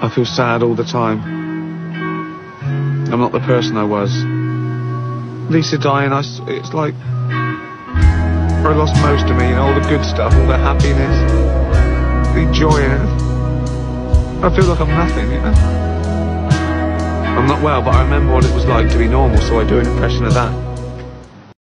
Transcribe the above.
I feel sad all the time. I'm not the person I was. Lisa dying, it's like I lost most of me, you know, all the good stuff, all the happiness, the joy in it. I feel like I'm nothing, you know. I'm not well, but I remember what it was like to be normal, so I do an impression of that.